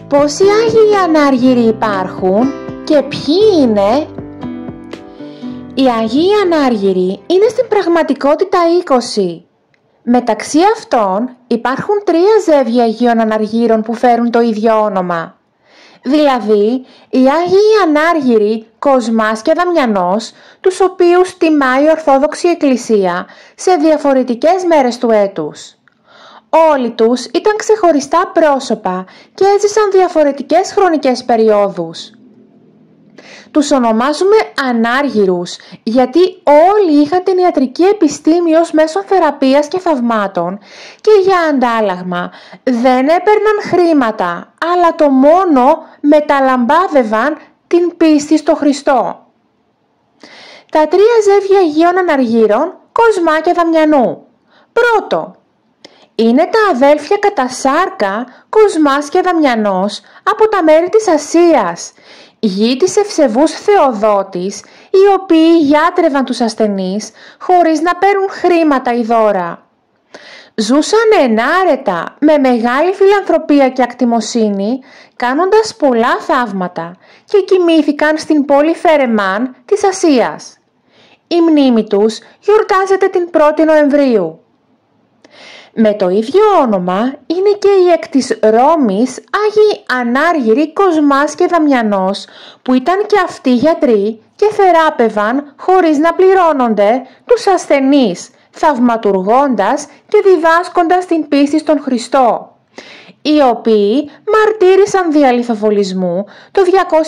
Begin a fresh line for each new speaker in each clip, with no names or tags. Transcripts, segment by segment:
Πόσοι Άγιοι Ανάργυροι υπάρχουν και ποιοι είναι? Οι Άγιοι Ανάργυροι είναι στην πραγματικότητα 20. Μεταξύ αυτών υπάρχουν 3 ζεύγια Αγίων Αναργύρων που φέρουν το ίδιο όνομα. Δηλαδή, οι Άγιοι Ανάργυροι Κοσμάς και Δαμιανός, τους οποίους τιμά η Ορθόδοξη Εκκλησία σε διαφορετικές μέρες του έτους. Όλοι τους ήταν ξεχωριστά πρόσωπα και έζησαν διαφορετικές χρονικές περιόδους. Τους ονομάζουμε Ανάργυρους γιατί όλοι είχαν την ιατρική επιστήμη ως μέσο θεραπείας και θαυμάτων και για αντάλλαγμα δεν έπαιρναν χρήματα, αλλά το μόνο μεταλαμπάδευαν την πίστη στο Χριστό. Τα 3 ζεύγια Αγίων Αναργύρων, Κοσμά και Δαμιανού. Πρώτο, είναι τα αδέλφια κατά σάρκα Κοσμάς και Δαμιανός από τα μέρη της Ασίας, γη της Ευσεβούς Θεοδότης, οι οποίοι γιάτρευαν τους ασθενείς χωρίς να παίρνουν χρήματα ή δώρα. Ζούσαν ενάρετα με μεγάλη φιλανθρωπία και ακτιμοσύνη, κάνοντας πολλά θαύματα και κοιμήθηκαν στην πόλη Φερεμάν της Ασίας. Η μνήμη τους γιορτάζεται την 1η Νοεμβρίου. Με το ίδιο όνομα είναι και οι εκ της Ρώμης Άγιοι Ανάργυροι Κοσμάς και Δαμιανός, που ήταν και αυτοί γιατροί και θεράπευαν χωρίς να πληρώνονται τους ασθενείς, θαυματουργώντας και διδάσκοντας την πίστη στον Χριστό, οι οποίοι μαρτύρησαν δια λιθοβολισμού το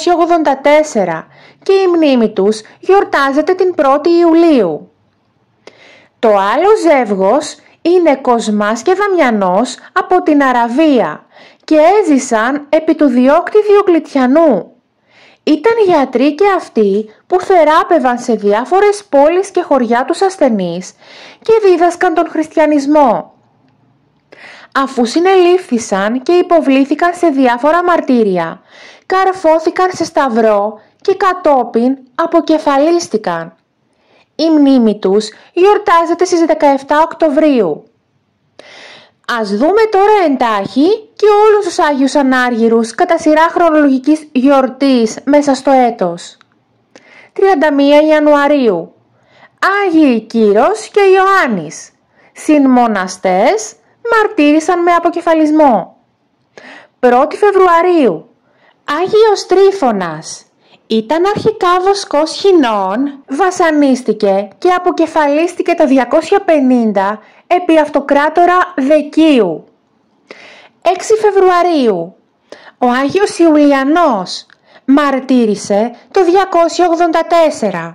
284 και η μνήμη τους γιορτάζεται την 1η Ιουλίου. Το άλλο ζεύγος είναι Κοσμάς και Δαμιανός από την Αραβία και έζησαν επί του διώκτη Διοκλητιανού. Ήταν γιατροί και αυτοί που θεράπευαν σε διάφορες πόλεις και χωριά τους ασθενείς και δίδασκαν τον χριστιανισμό. Αφού συνελήφθησαν και υποβλήθηκαν σε διάφορα μαρτύρια, καρφώθηκαν σε σταυρό και κατόπιν αποκεφαλίστηκαν. Η μνήμη τους γιορτάζεται στις 17 Οκτωβρίου. Ας δούμε τώρα εντάχει και όλους τους Άγιους Ανάργυρους κατά σειρά χρονολογικής γιορτής μέσα στο έτος. 31 Ιανουαρίου. Άγιοι Κύρος και Ιωάννης, συνμοναστές, μαρτύρησαν με αποκεφαλισμό. 1η Φεβρουαρίου. Άγιος Τρίφωνας. Ήταν αρχικά βοσκός χινών, βασανίστηκε και αποκεφαλίστηκε το 250 επί αυτοκράτορα Δεκίου. 6 Φεβρουαρίου. Ο Άγιος Ιουλιανός μαρτύρησε το 284.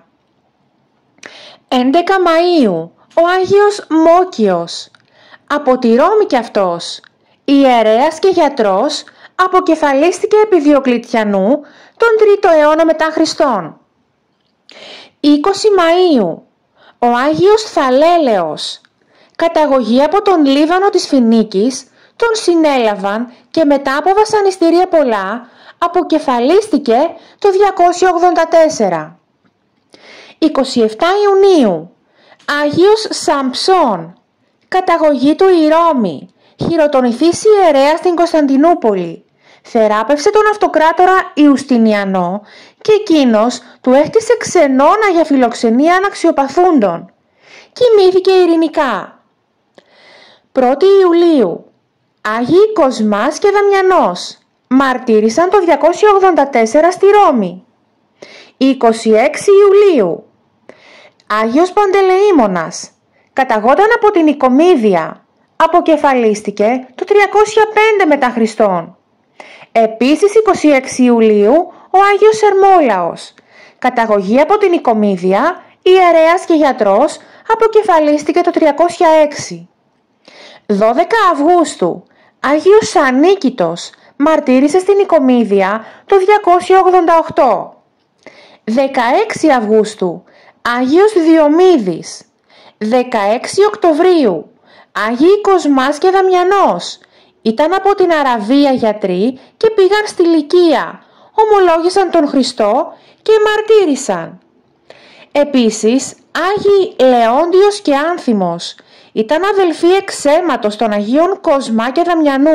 11 Μαΐου. Ο Άγιος Μόκιος, από τη Ρώμη κι αυτός, ιερέας και γιατρός, αποκεφαλίστηκε επί Διοκλητιανού τον 3ο αιώνα μετά Χριστόν. 20 Μαΐου. Ο Άγιος Θαλέλεος, καταγωγή από τον Λίβανο της Φινίκης, τον συνέλαβαν και μετά από βασανιστήρια πολλά αποκεφαλίστηκε το 284. 27 Ιουνίου. Άγιος Σαμψών, καταγωγή του η Ρώμη, χειροτονηθής ιερέας στην Κωνσταντινούπολη. Θεράπευσε τον αυτοκράτορα Ιουστινιανό και εκείνος του έχτισε ξενώνα για φιλοξενία αναξιοπαθούντων. Κοιμήθηκε ειρηνικά. 1η Ιουλίου. Άγιοι Κοσμάς και Δαμιανός μαρτύρησαν το 284 στη Ρώμη. 26 Ιουλίου. Άγιος Παντελεήμονας, καταγόταν από την Οικομίδια, αποκεφαλίστηκε το 305 μετά Χριστόν. Επίσης 26 Ιουλίου ο Άγιος Ερμόλαος, καταγωγή από την Οικομίδια, ιερέας και γιατρός, αποκεφαλίστηκε το 306. 12 Αυγούστου. Άγιος Σανίκητος μαρτύρησε στην Οικομίδια το 288. 16 Αυγούστου. Άγιος Διομήδης. 16 Οκτωβρίου. Άγιοι Κοσμάς και Δαμιανός. Ήταν από την Αραβία γιατροί και πήγαν στη Λυκία, ομολόγησαν τον Χριστό και μαρτύρησαν. Επίσης, Άγιοι Λεόντιος και Άνθιμος ήταν αδελφοί εξ αίματος των Αγίων Κοσμά και Δαμιανού,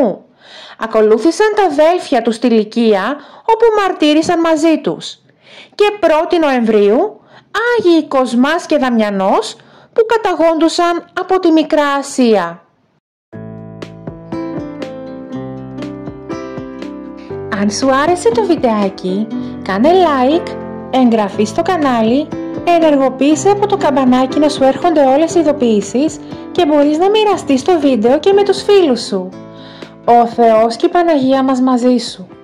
Ακολούθησαν τα αδέλφια του στη Λυκία, όπου μαρτύρησαν μαζί τους. Και 1η Νοεμβρίου, Άγιοι Κοσμάς και Δαμιανός, που καταγόντουσαν από τη Μικρά Ασία. Αν σου άρεσε το βιντεάκι, κάνε like, εγγραφή στο κανάλι, ενεργοποίησε από το καμπανάκι να σου έρχονται όλες οι ειδοποιήσεις και μπορείς να μοιραστείς το βίντεο και με τους φίλους σου. Ο Θεός και η Παναγία μας μαζί σου.